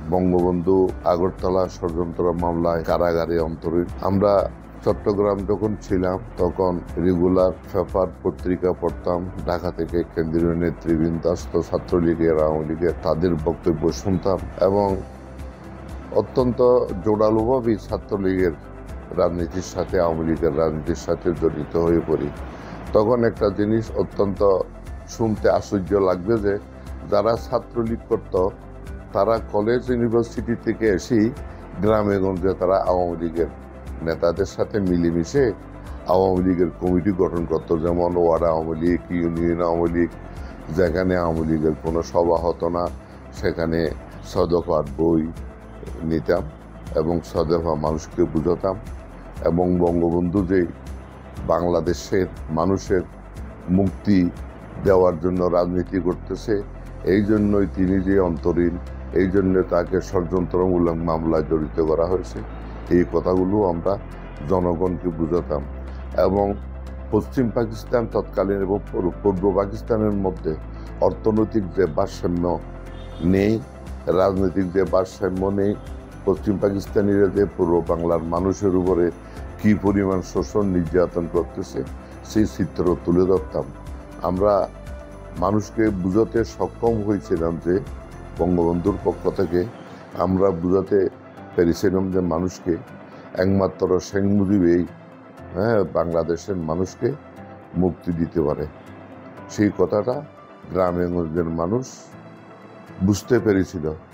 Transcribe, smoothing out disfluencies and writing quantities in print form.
বঙ্গবন্ধু আগরতলা ষড়যন্ত্র মামলায় কারাগারে অন্তরীণ। আমরা চট্টগ্রাম যখন ছিলাম তখন রেগুলার পেপার পত্রিকা পড়তাম। ঢাকা থেকে কেন্দ্রীয় নেতৃবৃন্দ আসতো, ছাত্রলীগের, আওয়ামী লীগের, তাদের বক্তব্য শুনতাম এবং অত্যন্ত জোরালোভাবেই ছাত্রলীগের রাজনীতির সাথে, আওয়ামী লীগের রাজনীতির সাথে জড়িত হয়ে পড়ি। তখন একটা জিনিস অত্যন্ত শুনতে আশ্চর্য লাগবে যে যারা ছাত্রলীগ করত তারা কলেজ ইউনিভার্সিটি থেকে এসেই গ্রামে গঞ্জে তারা আওয়ামী লীগের নেতাদের সাথে মিলেমিশে আওয়ামী লীগের কমিটি গঠন করতো, যেমন ওয়ার্ড আওয়ামী লীগ, ইউনিয়ন আওয়ামী লীগ। যেখানে আওয়ামী লীগের কোনো সভা হতো না সেখানে সদফার বই নিতাম এবং সদফা মানুষকে বুঝাতাম এবং বঙ্গবন্ধু যে বাংলাদেশের মানুষের মুক্তি দেওয়ার জন্য রাজনীতি করতেছে, এই জন্যই তিনি যে অন্তরীণ, এই জন্য তাকে ষড়যন্ত্রমূলক মামলায় জড়িত করা হয়েছে, এই কথাগুলো আমরা জনগণকে বুঝাতাম। এবং পশ্চিম পাকিস্তান তৎকালীন এবং পূর্ব পাকিস্তানের মধ্যে অর্থনৈতিক যে ভারসাম্য নেই, রাজনৈতিক যে ভারসাম্য নেই, পশ্চিম পাকিস্তানিরা যে পূর্ব বাংলার মানুষের উপরে কী পরিমাণ শোষণ নির্যাতন করতেছে সেই চিত্র তুলে ধরতাম। আমরা মানুষকে বুঝাতে সক্ষম হয়েছিলাম যে বঙ্গবন্ধুর পক্ষ থেকে আমরা বুঝাতে পেরেছিলাম যে মানুষকে একমাত্র শেখ মুজিবই বাংলাদেশের মানুষকে মুক্তি দিতে পারে। সেই কথাটা গ্রামেগঞ্জের মানুষ বুঝতে পেরেছিল।